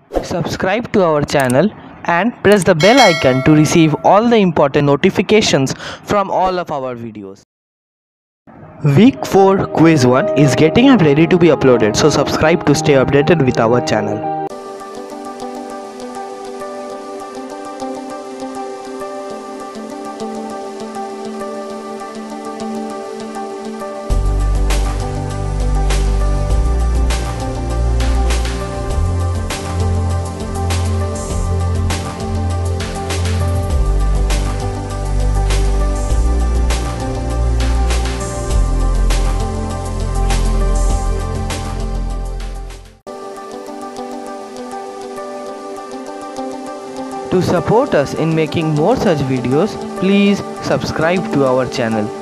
Subscribe to our channel and press the bell icon to receive all the important notifications from all of our videos. Week 4 Quiz 1 is getting ready to be uploaded, so subscribe to stay updated with our channel. To support us in making more such videos, please subscribe to our channel.